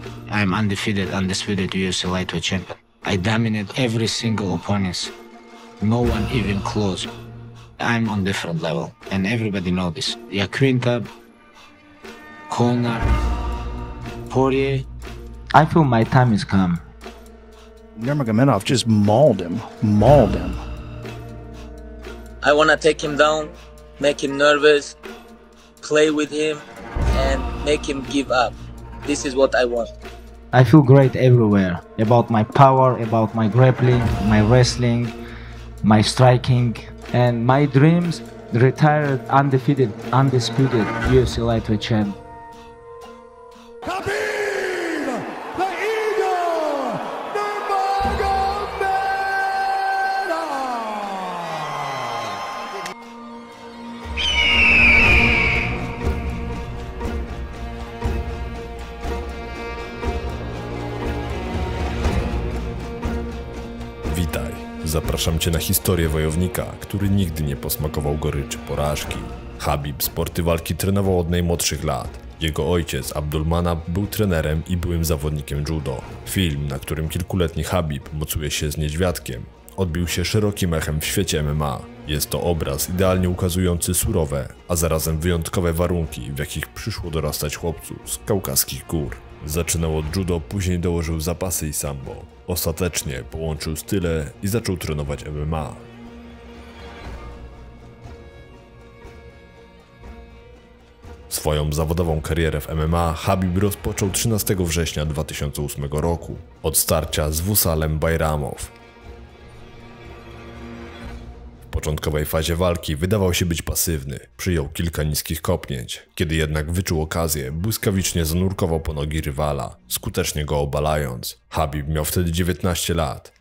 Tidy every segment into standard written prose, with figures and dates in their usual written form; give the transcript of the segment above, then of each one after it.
I'm undisputed UFC lightweight champion. I dominate every single opponent. No one even close. I'm on different level, and everybody knows this. Yaquinta, Conor, Poirier. I feel my time is come. Nurmagomedov just mauled him. Mauled him. I want to take him down, make him nervous, play with him, and make him give up. This is what I want. I feel great everywhere. About my power, about my grappling, my wrestling, my striking, and my dreams. Retired, undefeated, undisputed UFC lightweight champ. Witaj, zapraszam Cię na historię wojownika, który nigdy nie posmakował goryczy porażki. Khabib sporty walki trenował od najmłodszych lat. Jego ojciec Abdulmanap był trenerem i byłym zawodnikiem judo. Film, na którym kilkuletni Khabib mocuje się z niedźwiadkiem, odbił się szerokim echem w świecie MMA. Jest to obraz idealnie ukazujący surowe, a zarazem wyjątkowe warunki, w jakich przyszło dorastać chłopcu z kaukaskich gór. Zaczynał od judo, później dołożył zapasy i sambo. Ostatecznie połączył style i zaczął trenować MMA. Swoją zawodową karierę w MMA Khabib rozpoczął 13 września 2008 roku od starcia z Vusalem Bayramov. W początkowej fazie walki wydawał się być pasywny, przyjął kilka niskich kopnięć. Kiedy jednak wyczuł okazję, błyskawicznie zanurkował po nogi rywala, skutecznie go obalając. Khabib miał wtedy 19 lat.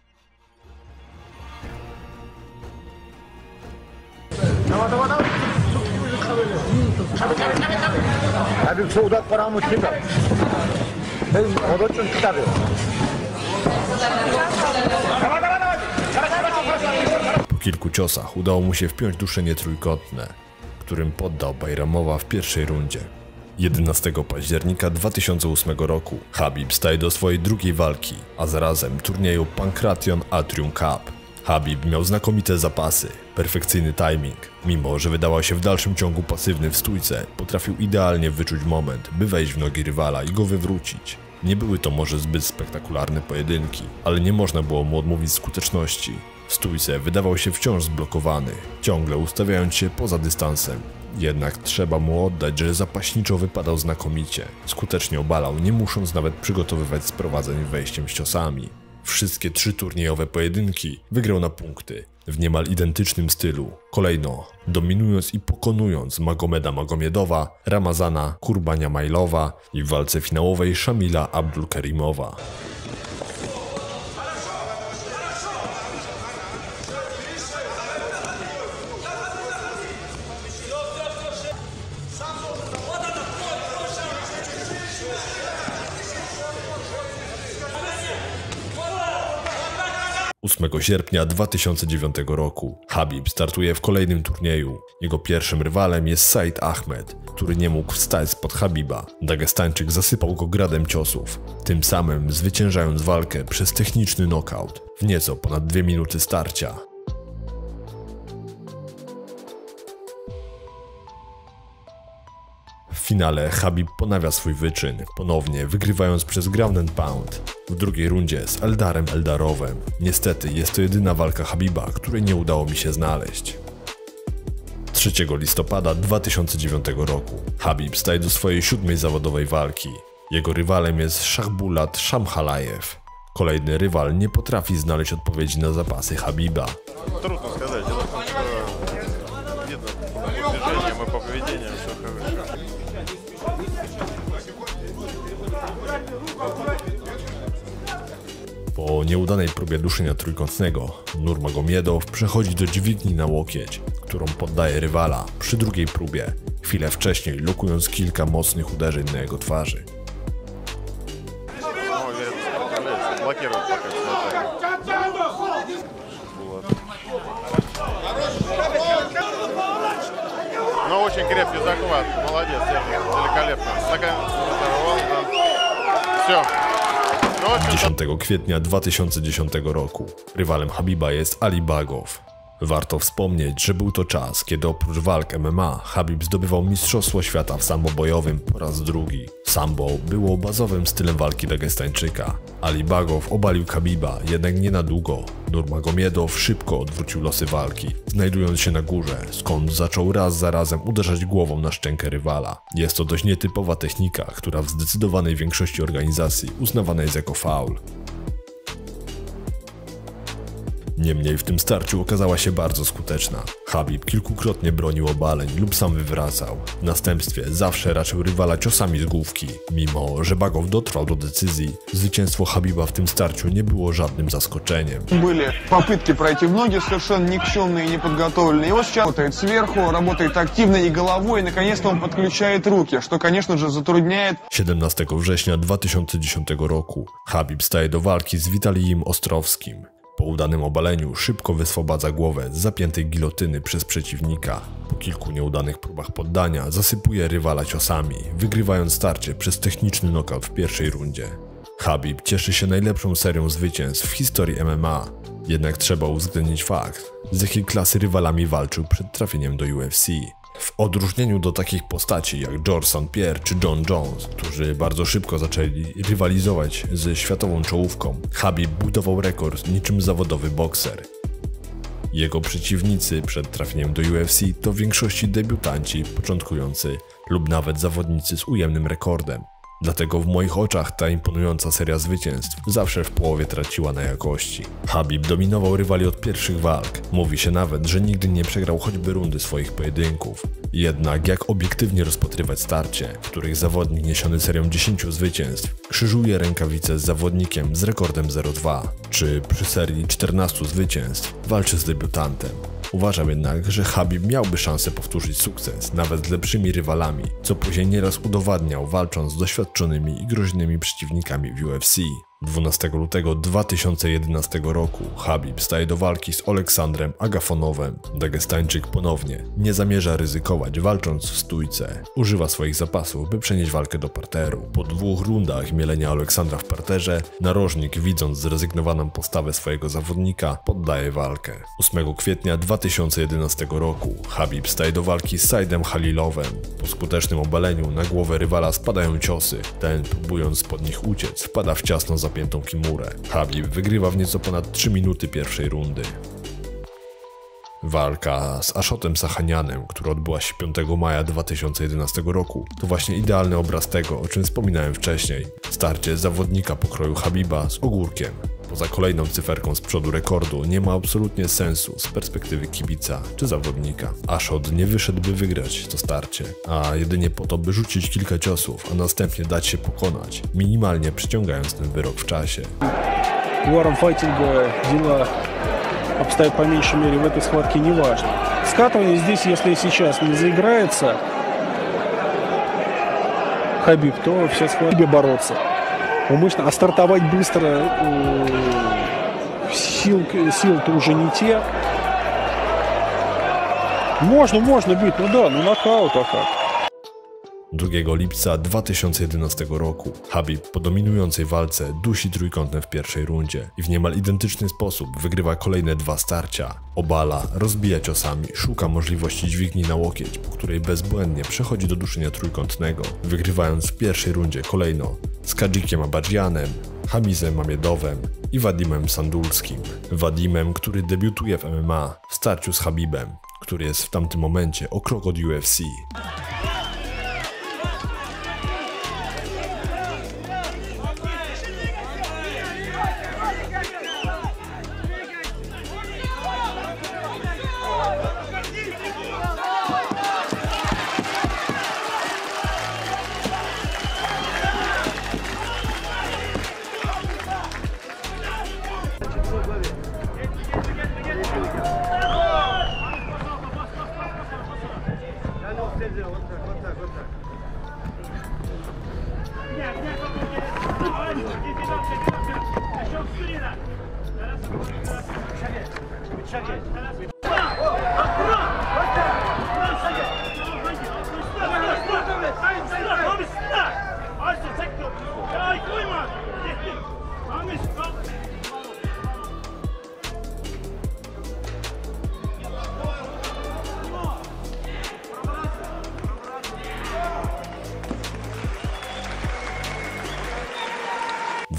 Po kilku ciosach udało mu się wpiąć duszenie trójkątne, którym poddał Bayramowa w pierwszej rundzie. 11 października 2008 roku Khabib staje do swojej drugiej walki, a zarazem turnieju Pankration Atrium Cup. Khabib miał znakomite zapasy, perfekcyjny timing. Mimo że wydawał się w dalszym ciągu pasywny w stójce, potrafił idealnie wyczuć moment, by wejść w nogi rywala i go wywrócić. Nie były to może zbyt spektakularne pojedynki, ale nie można było mu odmówić skuteczności. W stójce wydawał się wciąż zblokowany, ciągle ustawiając się poza dystansem. Jednak trzeba mu oddać, że zapaśniczo wypadał znakomicie. Skutecznie obalał, nie musząc nawet przygotowywać sprowadzeń wejściem z ciosami. Wszystkie 3 turniejowe pojedynki wygrał na punkty, w niemal identycznym stylu. Kolejno dominując i pokonując Magomeda Magomiedowa, Ramazana Kurbaniamajlowa i w walce finałowej Shamila Abdulkerimowa. Sierpnia 2009 roku Khabib startuje w kolejnym turnieju. Jego pierwszym rywalem jest Said Ahmed, który nie mógł wstać spod Khabiba. Dagestańczyk zasypał go gradem ciosów, tym samym zwyciężając walkę przez techniczny knockout w nieco ponad 2 minuty starcia. W finale Khabib ponawia swój wyczyn, ponownie wygrywając przez ground and pound. W drugiej rundzie z Eldarem Eldarowem. Niestety jest to jedyna walka Khabiba, której nie udało mi się znaleźć. 3 listopada 2009 roku Khabib staje do swojej 7. zawodowej walki. Jego rywalem jest Shahbulat Shamkhalajew. Kolejny rywal nie potrafi znaleźć odpowiedzi na zapasy Khabiba. Trudno сказать, дело в том, что видно по движениям и по поведению все хорошо. Po nieudanej próbie duszenia trójkątnego, Nurmagomiedow przechodzi do dźwigni na łokieć, którą poddaje rywala przy drugiej próbie, chwilę wcześniej lokując kilka mocnych uderzeń na jego twarzy. Но очень крепкий захват, молодец, великолепно. Разорвал, да. Все. 10 kwietnia 2010 roku. Rywalem Habiba jest Ali Bagow. Warto wspomnieć, że był to czas, kiedy oprócz walk MMA Habib zdobywał Mistrzostwo Świata w sambo bojowym po raz drugi. Sambo było bazowym stylem walki Dagestańczyka. Ali Bagow obalił Habiba, jednak nie na długo. Nurmagomiedow szybko odwrócił losy walki, znajdując się na górze, skąd zaczął raz za razem uderzać głową na szczękę rywala. Jest to dość nietypowa technika, która w zdecydowanej większości organizacji uznawana jest jako faul. Niemniej w tym starciu okazała się bardzo skuteczna. Habib kilkukrotnie bronił obaleń lub sam wywracał. W następstwie zawsze raczył rywala ciosami z główki. Mimo że Bagow dotrwał do decyzji, zwycięstwo Habiba w tym starciu nie było żadnym zaskoczeniem. Были попытки пройти в ноги, совершенно никчемные и неподготовленные. И вот сейчас работает сверху, работает активно и головой, и наконец-то он подключает руки, что, конечно же, затрудняет. 17 września 2010 roku Habib staje do walki z Witalijim Ostrowskim. Po udanym obaleniu szybko wyswobadza głowę z zapiętej gilotyny przez przeciwnika. Po kilku nieudanych próbach poddania zasypuje rywala ciosami, wygrywając starcie przez techniczny knockout w pierwszej rundzie. Habib cieszy się najlepszą serią zwycięstw w historii MMA, jednak trzeba uwzględnić fakt, z jakiej klasy rywalami walczył przed trafieniem do UFC. W odróżnieniu do takich postaci jak George St. Pierre czy John Jones, którzy bardzo szybko zaczęli rywalizować ze światową czołówką, Habib budował rekord niczym zawodowy bokser. Jego przeciwnicy przed trafieniem do UFC to w większości debiutanci, początkujący lub nawet zawodnicy z ujemnym rekordem. Dlatego w moich oczach ta imponująca seria zwycięstw zawsze w połowie traciła na jakości. Habib dominował rywali od pierwszych walk. Mówi się nawet, że nigdy nie przegrał choćby rundy swoich pojedynków. Jednak jak obiektywnie rozpatrywać starcie, w których zawodnik niesiony serią 10 zwycięstw krzyżuje rękawice z zawodnikiem z rekordem 0-2, czy przy serii 14 zwycięstw walczy z debiutantem. Uważam jednak, że Habib miałby szansę powtórzyć sukces nawet z lepszymi rywalami, co później nieraz udowadniał walcząc z doświadczonymi i groźnymi przeciwnikami w UFC. 12 lutego 2011 roku Habib staje do walki z Oleksandrem Agafonowem. Dagestańczyk ponownie nie zamierza ryzykować walcząc w stójce. Używa swoich zapasów, by przenieść walkę do parteru. Po 2 rundach mielenia Oleksandra w parterze, narożnik, widząc zrezygnowaną postawę swojego zawodnika, poddaje walkę. 8 kwietnia 2011 roku Habib staje do walki z Saidem Halilowem. Po skutecznym obaleniu na głowę rywala spadają ciosy. Ten, próbując spod nich uciec, wpada w ciasno zapiętą kimurę. Habib wygrywa w nieco ponad 3 minuty pierwszej rundy. Walka z Ashotem Sachanianem, która odbyła się 5 maja 2011 roku, to właśnie idealny obraz tego, o czym wspominałem wcześniej. Starcie zawodnika pokroju Habiba z ogórkiem. Poza kolejną cyferką z przodu rekordu nie ma absolutnie sensu z perspektywy kibica czy zawodnika. Ashot nie wyszedł, by wygrać to starcie, a jedynie po to, by rzucić kilka ciosów, a następnie dać się pokonać, minimalnie przyciągając ten wyrok w czasie. Warren Fighting дела обстоят по меньшей мере в этой схватке неважно. Скатывание здесь, если сейчас не заиграется Хабиб, то все схватки бороться. Умышленно, а стартовать быстро сил-то уже не те. Можно бить, ну да, ну нокаут, а как? 2 lipca 2011 roku Habib po dominującej walce dusi trójkątnem w pierwszej rundzie i w niemal identyczny sposób wygrywa kolejne 2 starcia. Obala, rozbija ciosami, szuka możliwości dźwigni na łokieć, po której bezbłędnie przechodzi do duszenia trójkątnego, wygrywając w pierwszej rundzie kolejno z Kadżykiem Abadżianem, Hamizem Mamedowem i Wadimem Sandulskim. Wadimem, który debiutuje w MMA w starciu z Habibem, który jest w tamtym momencie o krok od UFC.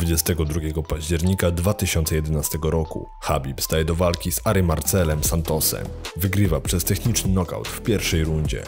22 października 2011 roku Khabib staje do walki z Ary Marcelem Santosem. Wygrywa przez techniczny knockout w pierwszej rundzie.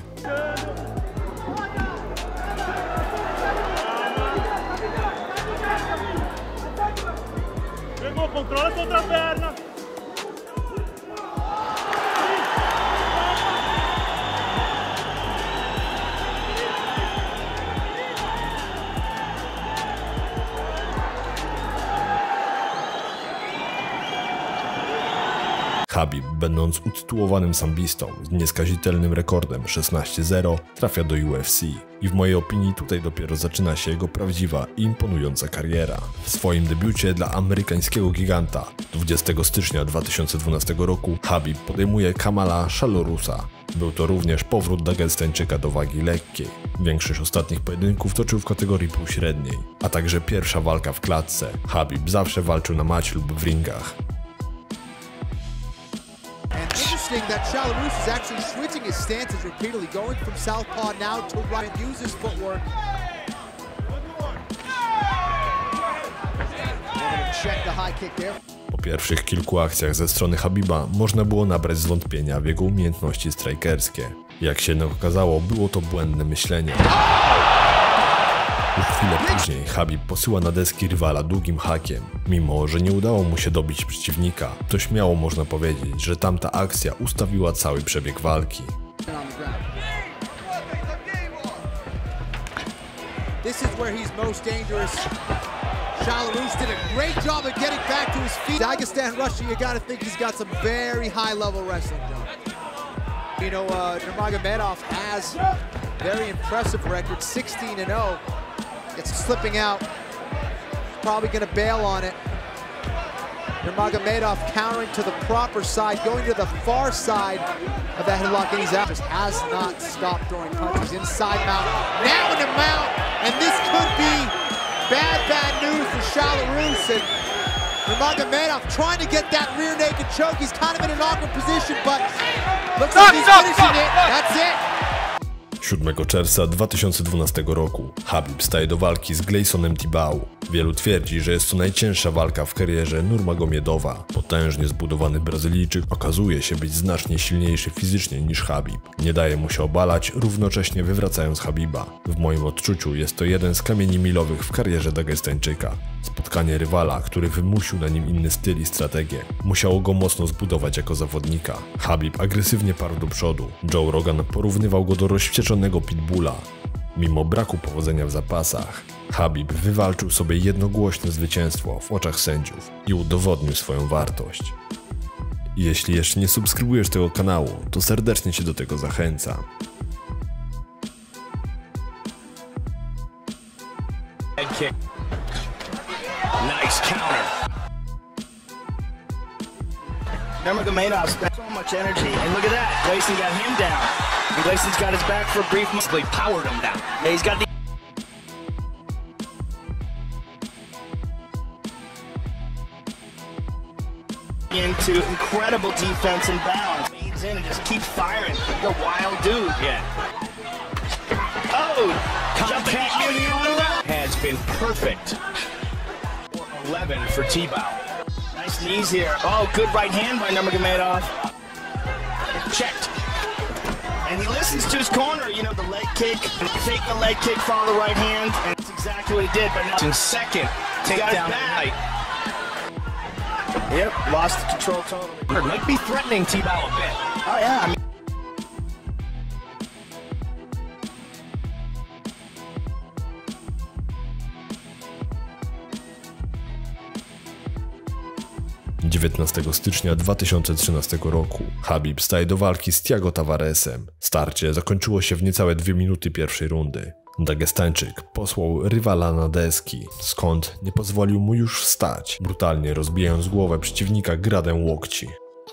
Khabib, będąc utytułowanym sambistą z nieskazitelnym rekordem 16-0, trafia do UFC i w mojej opinii tutaj dopiero zaczyna się jego prawdziwa i imponująca kariera. W swoim debiucie dla amerykańskiego giganta 20 stycznia 2012 roku Khabib podejmuje Kamala Szalorusa. Był to również powrót Dagestańczyka do wagi lekkiej. Większość ostatnich pojedynków toczył w kategorii półśredniej, a także pierwsza walka w klatce. Khabib zawsze walczył na macie lub w ringach. Interesting that Shalarus is actually switching his stances repeatedly, going from southpaw now to right, use his footwork. Check the high kick there. Po pierwszych kilku akcjach ze strony Khabiba można było nabrać zwątpienia w jego umiejętności strajkerskie. Jak się okazało, było to błędne myślenie. Już chwilę później Khabib posyła na deski rywala długim hakiem. Mimo że nie udało mu się dobić przeciwnika, to śmiało można powiedzieć, że tamta akcja ustawiła cały przebieg walki. This is where he's most dangerous. Shalarus did a great job of getting back to his feet. Dagestan Russia, you gotta think he's got some very high level wrestling, John. You know, Nurmagomedov has very impressive record, 16-0. It's slipping out. Probably going to bail on it. Nurmagomedov countering to the proper side, going to the far side of that headlock, and he's out. Just has not stopped throwing punches. Inside mount, now in the mount, and this could be bad news for Shalarus. And Nurmagomedov trying to get that rear naked choke. He's kind of in an awkward position, but looks like he's finishing it. That's it. 7 czerwca 2012 roku Khabib staje do walki z Gleisonem Tibau. Wielu twierdzi, że jest to najcięższa walka w karierze Nurmagomedowa. Potężnie zbudowany Brazylijczyk okazuje się być znacznie silniejszy fizycznie niż Khabib. Nie daje mu się obalać, równocześnie wywracając Khabiba. W moim odczuciu jest to jeden z kamieni milowych w karierze Dagestańczyka. Spotkanie rywala, który wymusił na nim inny styl i strategię, musiało go mocno zbudować jako zawodnika. Khabib agresywnie parł do przodu. Joe Rogan porównywał go do rozwścieczonego pitbulla. Mimo braku powodzenia w zapasach, Khabib wywalczył sobie jednogłośne zwycięstwo w oczach sędziów i udowodnił swoją wartość. Jeśli jeszcze nie subskrybujesz tego kanału, to serdecznie Cię do tego zachęcam. Nice counter. Nurmagomedov spent so much energy, and look at that. Gleison got him down. And Gleison's got his back for a brief moment. He powered him down. Yeah, he's got the into incredible defense and balance. Feeds in and just keeps firing. Like a wild dude. Yeah. Oh! Jumping has been perfect. 11 for Tibau. Nice knees here. Oh, good right hand by Nurmagomedov. Checked. And he listens to his corner, you know, the leg kick. Fake the leg kick, follow the right hand. And that's exactly what he did. But now in second, takedown right. Yep, lost the control totally. Might be threatening Tibau a bit. Oh, yeah. I mean, 19 stycznia 2013 roku Khabib staje do walki z Thiago Tavaresem. Starcie zakończyło się w niecałe 2 minuty pierwszej rundy. Dagestańczyk posłał rywala na deski, skąd nie pozwolił mu już wstać, brutalnie rozbijając głowę przeciwnika gradem łokci.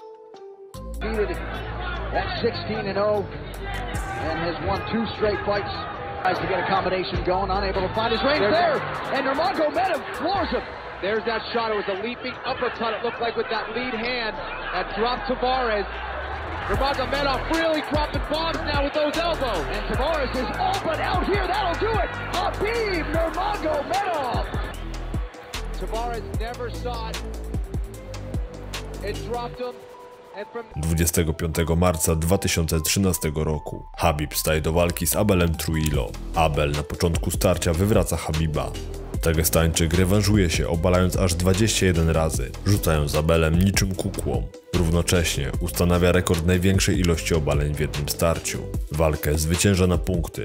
That's 16-0 and has won 2 straight fights. Tries to get a combination going, unable to find his range there, and Nurmagomedov floors him. There's that shot. It was a leaping uppercut, it looked like, with that lead hand that dropped Tavares. Nurmagomedov really dropping bombs now with those elbows. And Tavares is all but out here. That'll do it. Khabib Nurmagomedov. Tavares never saw it. It dropped him. 25 marca 2013 roku Khabib staje do walki z Abelem Trujillo. Abel na początku starcia wywraca Khabiba. Dagestańczyk rewanżuje się, obalając aż 21 razy, rzucając Abelem niczym kukłą. Równocześnie ustanawia rekord największej ilości obaleń w jednym starciu. Walkę zwycięża na punkty.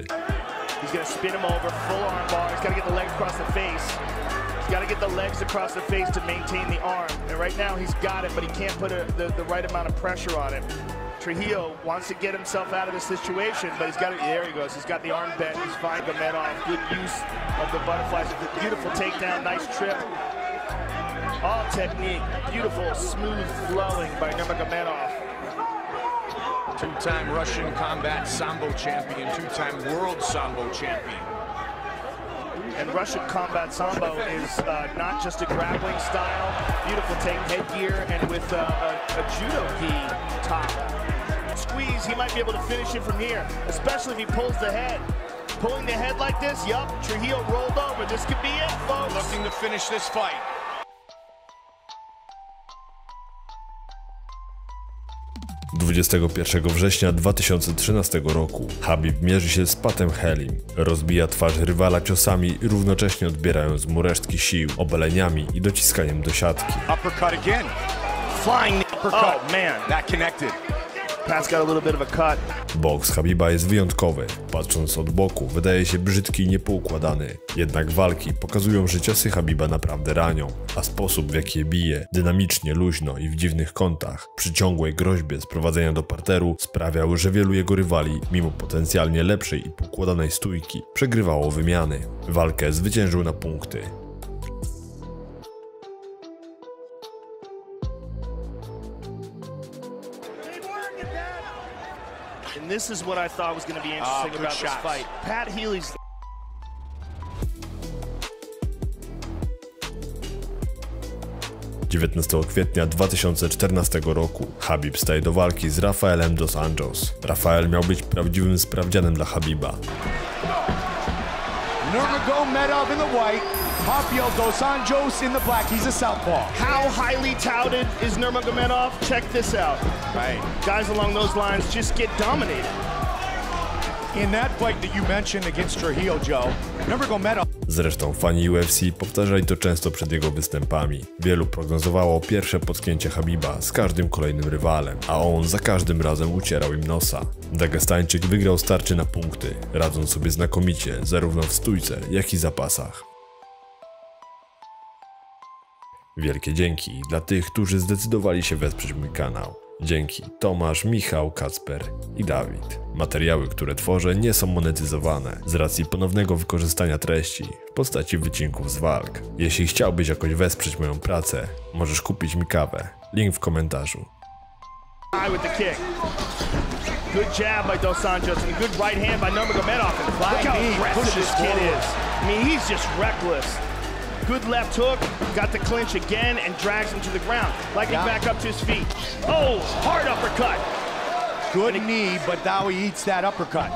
He's got to get the legs across the face to maintain the arm. And right now he's got it, but he can't put the right amount of pressure on him. Trujillo wants to get himself out of the situation, but he's got it. There he goes. He's got the arm bent. He's fine. Nurmagomedov, good use of the butterflies. It's a beautiful takedown, nice trip. All technique, beautiful, smooth flowing by Nurmagomedov. Two-time Russian combat sambo champion, two-time world sambo champion. And Russian combat sambo is not just a grappling style, beautiful take headgear, and with a judo gi top. Squeeze, he might be able to finish it from here, especially if he pulls the head. Pulling the head like this, yup, Trujillo rolled over. This could be it, folks. Looking to finish this fight. 21 września 2013 roku Khabib mierzy się z Patem Helim. Rozbija twarz rywala ciosami, równocześnie odbierając mu resztki sił, obaleniami i dociskaniem do siatki. Uppercut again. Flying uppercut. Oh man, that connected. Pat's got a little bit of a cut. Boks Khabiba jest wyjątkowy. Patrząc od boku, wydaje się brzydki i niepoukładany. Jednak walki pokazują, że ciosy Khabiba naprawdę ranią, a sposób, w jaki je bije, dynamicznie, luźno i w dziwnych kątach, przy ciągłej groźbie sprowadzenia do parteru, sprawiał, że wielu jego rywali, mimo potencjalnie lepszej i poukładanej stójki, przegrywało wymiany. Walkę zwyciężył na punkty. And this is what I thought was going to be interesting about this fight. Pat Healy's... kwietnia 2014 roku Khabib staje do walki z Rafaelem dos Anjos. Rafael miał być prawdziwym sprawdzianem dla Khabiba. Nurmagomedov in the white, Rafael dos Anjos in the black. He's a southpaw. How highly touted is Nurmagomedov? Check this out. Right. Guys along those lines just get dominated. In that fight that you mentioned against Trujillo, Joe, Nurmagomedov... Zresztą fani UFC powtarzali to często przed jego występami. Wielu prognozowało pierwsze potknięcie Khabiba z każdym kolejnym rywalem, a on za każdym razem ucierał im nosa. Dagestańczyk wygrał starcie na punkty, radząc sobie znakomicie zarówno w stójce, jak i zapasach. Wielkie dzięki dla tych, którzy zdecydowali się wesprzeć mój kanał. Dzięki Tomasz, Michał, Kacper i Dawid. Materiały, które tworzę, nie są monetyzowane z racji ponownego wykorzystania treści w postaci wycinków z walk. Jeśli chciałbyś jakoś wesprzeć moją pracę, możesz kupić mi kawę. Link w komentarzu. Good jab by Dos Anjos and a good right hand by Nurmagomedov. Look how aggressive this kid is. I mean, he's just reckless. Good left hook, got the clinch again and drags him to the ground. Like he's back up to his feet. Oh, hard uppercut. Good knee, but now he eats that uppercut.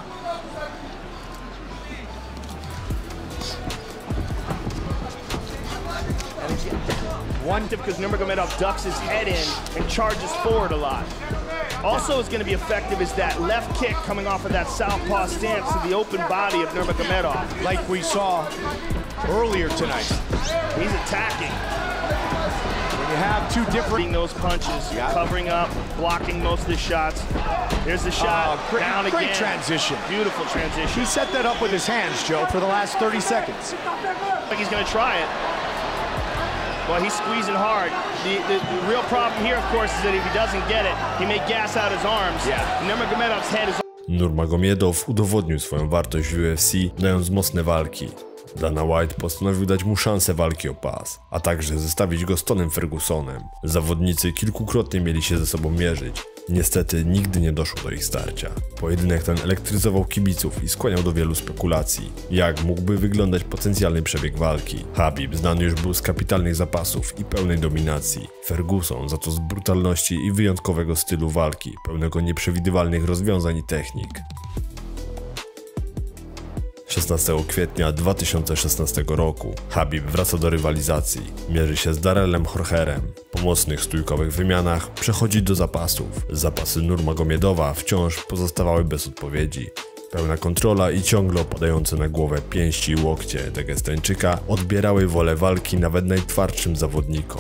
One because Nurmagomedov ducks his head in and charges forward a lot. Also is going to be effective is that left kick coming off of that southpaw stance to the open body of Nurmagomedov. Like we saw earlier tonight. He's attacking. When you have two different... those punches, covering up, blocking most of the shots. Here's the shot, down again. Great transition. Beautiful transition. He set that up with his hands, Joe, for the last 30 seconds. Like he's going to try it. Well, he's squeezing hard. The real problem here, of course, is that if he doesn't get it, he may gas out his arms. Nurmagomedov's head is... Nurmagomedov udowodnił swoją wartość w UFC, dając mocne walki. Dana White postanowił dać mu szansę walki o pas, a także zestawić go z Tonym Fergusonem. Zawodnicy kilkukrotnie mieli się ze sobą mierzyć. Niestety nigdy nie doszło do ich starcia. Pojedynek ten elektryzował kibiców i skłaniał do wielu spekulacji. Jak mógłby wyglądać potencjalny przebieg walki? Khabib znany już był z kapitalnych zapasów i pełnej dominacji. Ferguson za to z brutalności i wyjątkowego stylu walki, pełnego nieprzewidywalnych rozwiązań i technik. 16 kwietnia 2016 roku Khabib wraca do rywalizacji. Mierzy się z Darrellem Horcherem. Po mocnych stójkowych wymianach przechodzi do zapasów. Zapasy Nurmagomiedowa wciąż pozostawały bez odpowiedzi. Pełna kontrola i ciągle opadające na głowę pięści i łokcie Dagestańczyka odbierały wolę walki nawet najtwardszym zawodnikom.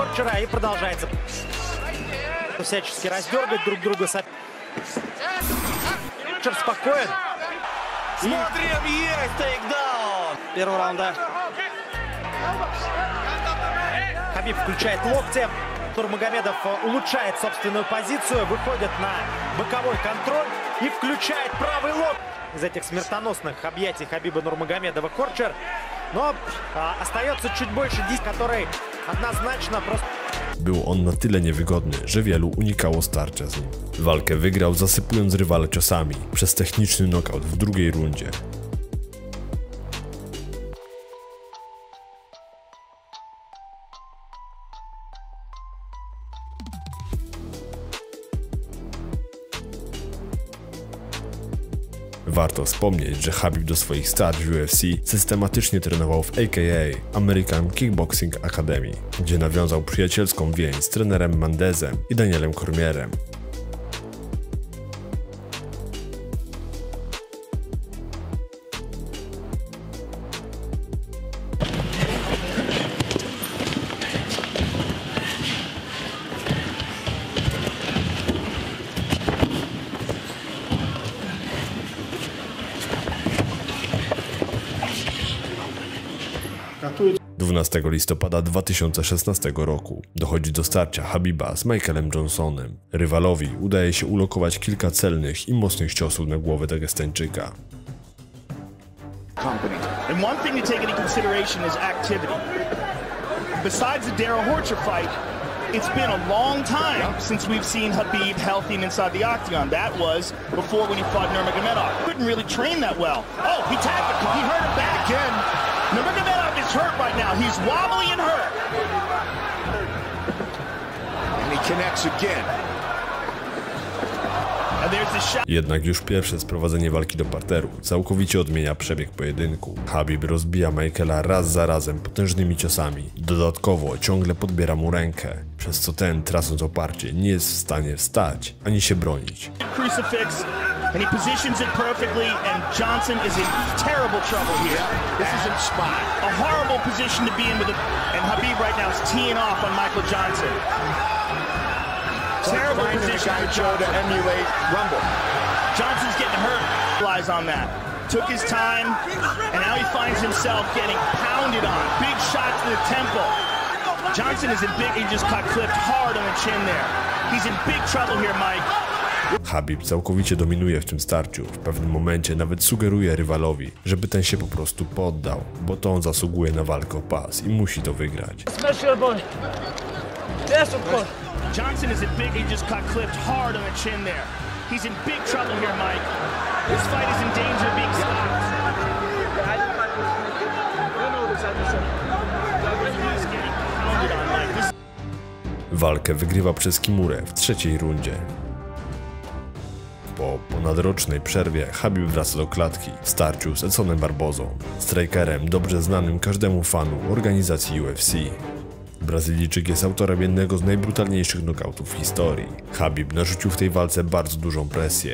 Смотрим, есть тейкдаун! Первого раунда. Хабиб включает локти. Нурмагомедов улучшает собственную позицию, выходит на боковой контроль и включает правый локоть. Из этих смертоносных объятий Хабиба Нурмагомедова Хорчер. Но остается чуть больше 10, который однозначно просто... Był on na tyle niewygodny, że wielu unikało starcia z nim. Walkę wygrał, zasypując rywala ciosami przez techniczny knockout w drugiej rundzie. Warto wspomnieć, że Khabib do swoich start w UFC systematycznie trenował w AKA American Kickboxing Academy, gdzie nawiązał przyjacielską więź z trenerem Mendezem i Danielem Cormierem. Готовится 12 listopada 2016 roku dochodzi do starcia Khabiba z Michaelem Johnsonem. Rywalowi udaje się ulokować kilka celnych i mocnych ciosów na głowę Dagestańczyka. And one thing to take into consideration is activity. Besides the Darrell Horcher fight, it's been a long time since we've seen Khabib healthy and inside the octagon. That was before when he fought Nurmagomedov. Couldn't really train that well. Oh, he tapped it. He hurt him back again. Nurmagomedov is hurt right now. He's wobbly and hurt. And he connects again. Jednak już pierwsze sprowadzenie walki do parteru całkowicie odmienia przebieg pojedynku. Khabib rozbija Michaela raz za razem potężnymi ciosami. Dodatkowo ciągle podbiera mu rękę, przez co ten, tracąc oparcie, nie jest w stanie wstać ani się bronić. Crucifix, and he positions it perfectly, and Johnson is in terrible trouble here. This is a spot, a horrible position to be in with and Khabib right now is teeing off on Michael Johnson. Terrible position for Joe to emulate Rumble. Johnson's getting hurt. Relies on that. Took his time, and now he finds himself getting pounded on. Big shots to the temple. Johnson is in big. He just got clipped hard on the chin there. He's in big trouble here, Mike. Khabib całkowicie dominuje w tym starciu. W pewnym momencie nawet sugeruje rywalowi, żeby ten się po prostu poddał, bo to on zasługuje na walkę o pas i musi to wygrać. Johnson is in big. He just got clipped hard on the chin there. He's in big trouble here, Mike. This fight is in danger of being stopped. He's getting pounded on, Mike. Walkę wygrywa przez Kimurę w trzeciej rundzie. Po ponadrocznej przerwie Khabib wraca do klatki w starciu z Edsonem Barbozą, strikerem dobrze znanym każdemu fanu organizacji UFC. Brazylijczyk jest autorem jednego z najbrutalniejszych knokautów w historii. Khabib narzucił w tej walce bardzo dużą presję.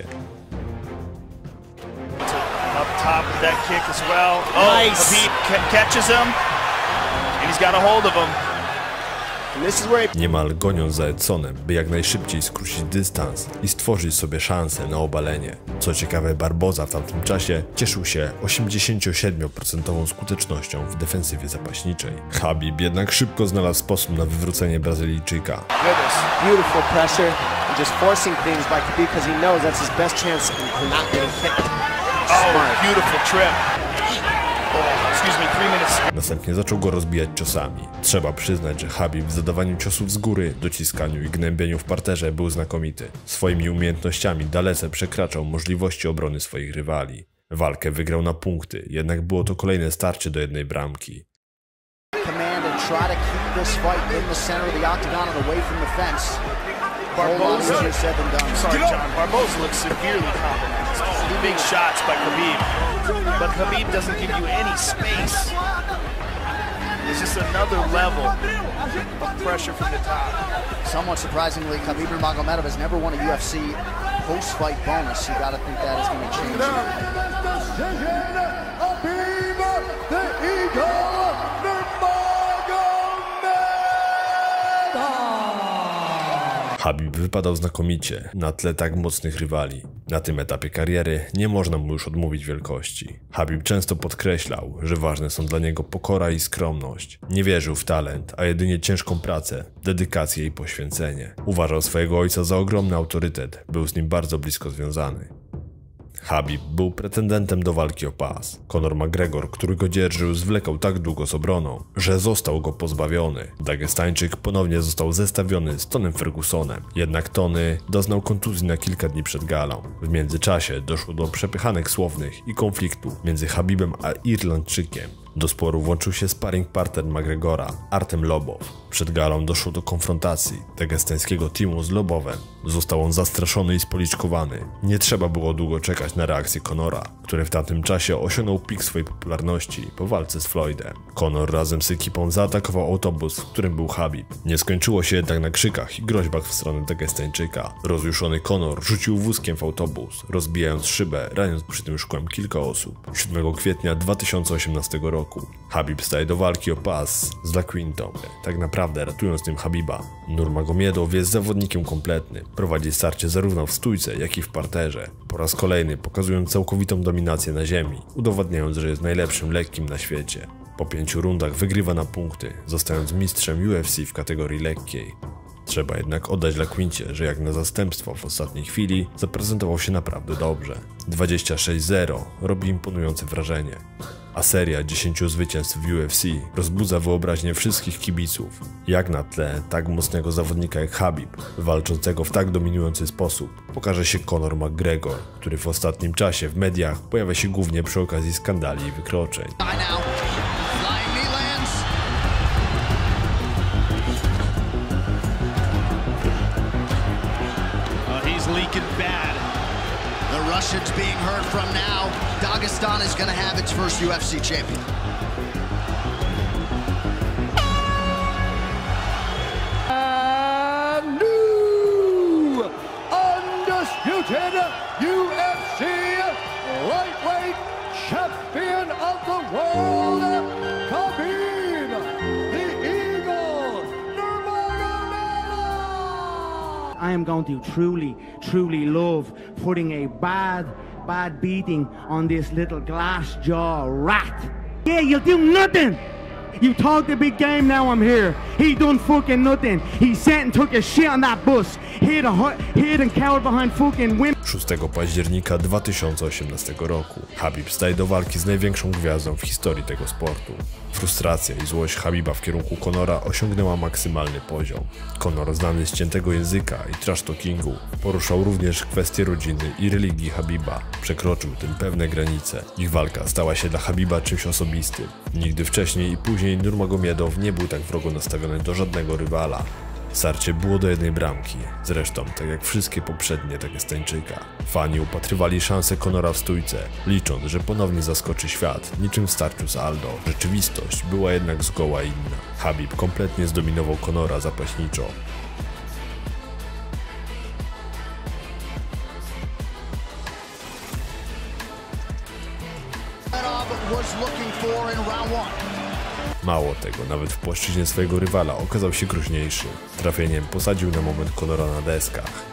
Up top with that kick as well. Oh, nice. Khabib catches him, and he's got a hold of him. Niemal goniąc za Edsonem, by jak najszybciej skrócić dystans i stworzyć sobie szansę na obalenie. Co ciekawe, Barboza w tamtym czasie cieszył się 87% skutecznością w defensywie zapaśniczej. Khabib jednak szybko znalazł sposób na wywrócenie Brazylijczyka. Beautiful pressure and just forcing things by Khabib because he knows that's his best chance of not getting hit. Oh, beautiful trip. Następnie zaczął go rozbijać ciosami. Trzeba przyznać, że Khabib w zadawaniu ciosów z góry, dociskaniu i gnębieniu w parterze był znakomity. Swoimi umiejętnościami dalece przekraczał możliwości obrony swoich rywali. Walkę wygrał na punkty, jednak było to kolejne starcie do jednej bramki. Barboza looks severely compromised. Oh, big shots by Khabib. But Khabib doesn't give you any space. It's just another level of pressure from the top. Somewhat surprisingly, Khabib Nurmagomedov has never won a UFC post-fight bonus. You got to think that is going to change. The Eagle Khabib wypadał znakomicie na tle tak mocnych rywali. Na tym etapie kariery nie można mu już odmówić wielkości. Khabib często podkreślał, że ważne są dla niego pokora i skromność. Nie wierzył w talent, a jedynie ciężką pracę, dedykację i poświęcenie. Uważał swojego ojca za ogromny autorytet, był z nim bardzo blisko związany. Khabib był pretendentem do walki o pas. Conor McGregor, który go dzierżył, zwlekał tak długo z obroną, że został go pozbawiony. Dagestańczyk ponownie został zestawiony z Tonym Fergusonem, jednak Tony doznał kontuzji na kilka dni przed galą. W międzyczasie doszło do przepychanek słownych i konfliktu między Khabibem a Irlandczykiem. Do sporu włączył się sparring partner McGregora, Artem Lobow. Przed galą doszło do konfrontacji dagestańskiego teamu z Lobowem. Został on zastraszony i spoliczkowany. Nie trzeba było długo czekać na reakcję Conora, który w tamtym czasie osiągnął pik swojej popularności po walce z Floydem. Conor razem z ekipą zaatakował autobus, w którym był Khabib. Nie skończyło się jednak na krzykach i groźbach w stronę Dagestańczyka. Rozjuszony Conor rzucił wózkiem w autobus, rozbijając szybę, raniąc przy tym szkłem kilka osób. 7 kwietnia 2018 roku Khabib staje do walki o pas z La Quintą, tak naprawdę ratując tym Khabiba. Nurmagomedov jest zawodnikiem kompletnym. Prowadzi starcie zarówno w stójce, jak i w parterze. Po raz kolejny pokazując całkowitą dominację na ziemi, udowadniając, że jest najlepszym lekkim na świecie. Po 5 rundach wygrywa na punkty, zostając mistrzem UFC w kategorii lekkiej. Trzeba jednak oddać La Quincie, że jak na zastępstwo w ostatniej chwili zaprezentował się naprawdę dobrze. 26-0 robi imponujące wrażenie, a seria 10 zwycięstw w UFC rozbudza wyobraźnię wszystkich kibiców. Jak na tle tak mocnego zawodnika jak Khabib, walczącego w tak dominujący sposób, pokaże się Conor McGregor, który w ostatnim czasie w mediach pojawia się głównie przy okazji skandali i wykroczeń. Leaking bad. The Russians being heard from now. Dagestan is going to have its first UFC champion. And new undisputed UFC lightweight champion of the world, Khabib, the Eagle Nurmagomedov. I am going to truly love putting a bad beating on this little glass jaw rat. Yeah, you'll do nothing. You talked a big game, now I'm here. He done fucking nothing. He sat and took a shit on that bus. Hid and cowered behind fucking women. 6 października 2018 roku Khabib staje do walki z największą gwiazdą w historii tego sportu. Frustracja i złość Khabiba w kierunku Conora osiągnęła maksymalny poziom. Conor, znany z ciętego języka i trash talkingu, poruszał również kwestie rodziny i religii Khabiba. Przekroczył tym pewne granice. Ich walka stała się dla Khabiba czymś osobistym. Nigdy wcześniej i później Nurmagomedov nie był tak wrogo nastawiony do żadnego rywala. Starcie było do 1 bramki, zresztą tak jak wszystkie poprzednie Dagestańczyka. Fani upatrywali szansę Conora w stójce, licząc, że ponownie zaskoczy świat, niczym w starciu z Aldo. Rzeczywistość była jednak zgoła inna. Khabib kompletnie zdominował Conora zapaśniczo. Mało tego, nawet w płaszczyźnie swojego rywala okazał się groźniejszy. Trafieniem posadził na moment Conora na deskach.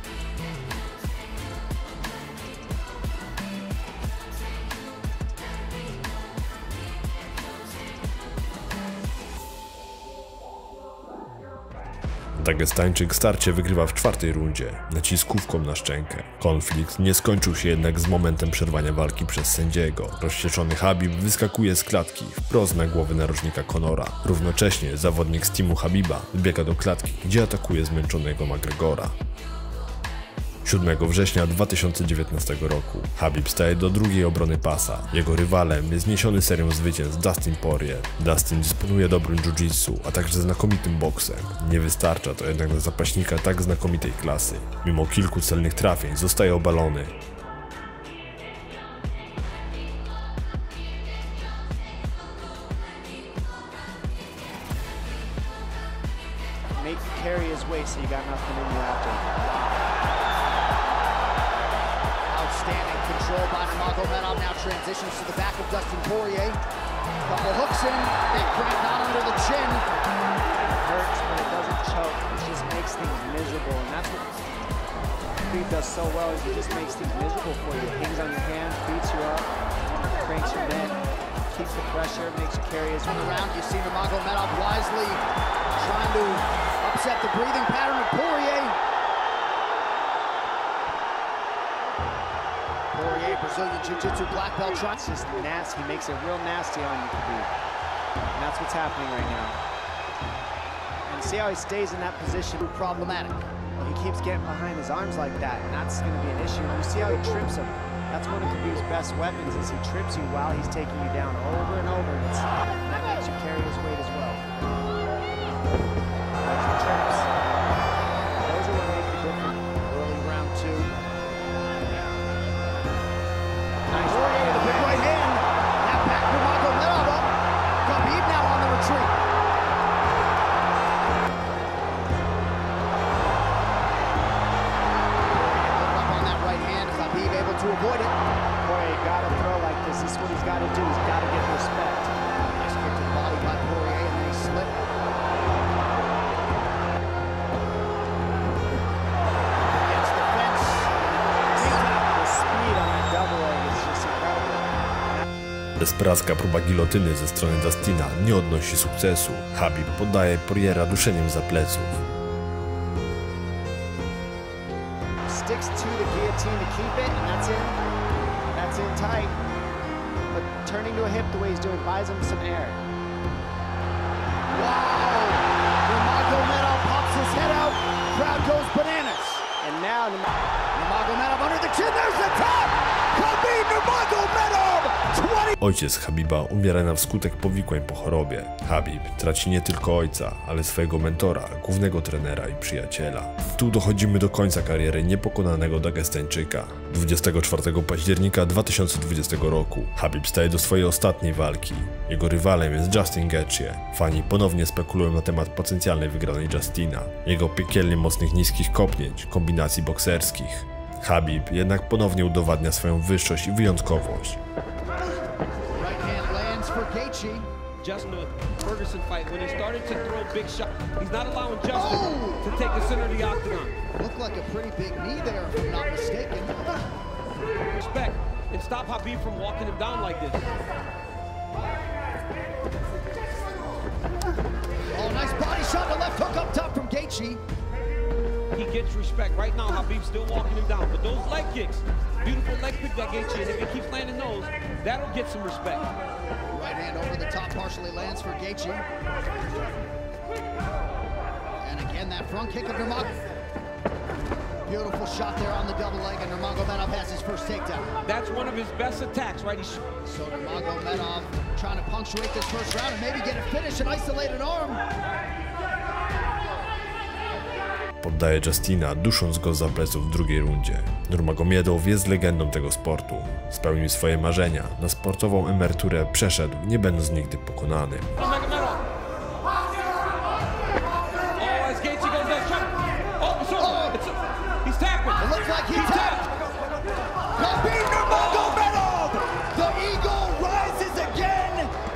Dagestańczyk starcie wygrywa w 4. rundzie, naciskówką na szczękę. Konflikt nie skończył się jednak z momentem przerwania walki przez sędziego. Rozścieczony Khabib wyskakuje z klatki wprost na głowę narożnika Conora. Równocześnie zawodnik z teamu Khabiba wbiega do klatki, gdzie atakuje zmęczonego McGregora. 7 września 2019 roku Khabib staje do drugiej obrony pasa. Jego rywalem jest zniesiony serią zwycięstw Dustin Poirier. Dustin dysponuje dobrym jiu-jitsu, a także znakomitym boksem. Nie wystarcza to jednak dla zapaśnika tak znakomitej klasy. Mimo kilku celnych trafień zostaje obalony. make you carry his weight so you got nothing in you after. Outstanding control by Nurmagomedov. Now transitions to the back of Dustin Poirier. Couple hooks in, neck crank not under the chin. It hurts, but it doesn't choke. It just makes things miserable, and that's what Khabib does so well, is he just makes things miserable for you. Hangs on your hand, beats you up, cranks your neck, keeps the pressure, makes you carry his weight. Around, you see Nurmagomedov wisely trying to upset the breathing pattern of Poirier. Poirier, Brazilian Jiu-Jitsu black belt. It's just nasty. He makes it real nasty on you, Khabib. And that's what's happening right now. And see how he stays in that position. Problematic. Well, he keeps getting behind his arms like that, and that's going to be an issue. You see how he trips him. That's one of Khabib's best weapons, is he trips you while he's taking you down over and over. And that makes you carry his weight as well. That's the trips. Those are what make the difference. Early round 2. Nice. Poirier with a big right hand. Now back Nurmagomedov up. Khabib now on the retreat. To avoid it. Poirier got to throw like this. This is what he's got to do. He's got to get respect. Nice kick to the body by Poirier, and then he slipped. Against the fence. The speed on that double leg is just incredible. Desperacka próba gilotyny ze strony Dustina nie odnosi sukcesu. Khabib poddaje Poiriera duszeniem za pleców. Sticks to the guillotine to keep it, and that's in. That's in tight. But turning to a hip the way he's doing buys him some air. Wow! Nurmagomedov pops his head out. Crowd goes bananas. And now Nurmagomedov under the chin. There's the tap! Khabib Nurmagomedov! 20. Ojciec Khabiba umiera na wskutek powikłań po chorobie. Khabib traci nie tylko ojca, ale swojego mentora, głównego trenera i przyjaciela. Tu dochodzimy do końca kariery niepokonanego Dagestańczyka. 24 października 2020 roku Khabib staje do swojej ostatniej walki. Jego rywalem jest Justin Gaethje. Fani ponownie spekulują na temat potencjalnej wygranej Justina, jego piekielnie mocnych niskich kopnięć, kombinacji bokserskich. Khabib jednak ponownie udowadnia swoją wyższość i wyjątkowość. Justin Ferguson fight, when he started to throw big shots, he's not allowing Justin to take the center of the octagon. Looked like a pretty big knee there, if I'm not mistaken. Respect and stop Khabib from walking him down like this. Oh, nice body shot, the left hook up top from Gaethje. He gets respect. Right now, Khabib's still walking him down, but those leg kicks, beautiful leg kick that Gaethje, and if he keeps landing those, that'll get some respect. Right hand over the top partially lands for Gaethje. And again, that front kick of Nurmagomedov. Beautiful shot there on the double leg, and Nurmagomedov has his first takedown. That's one of his best attacks, right? So Nurmagomedov trying to punctuate this first round and maybe get a finish, an isolated arm. Poddaje Justina, dusząc go za pleców w drugiej rundzie. Nurmagomedov jest legendą tego sportu. Spełnił swoje marzenia. Na sportową emeryturę przeszedł, nie będąc nigdy pokonany.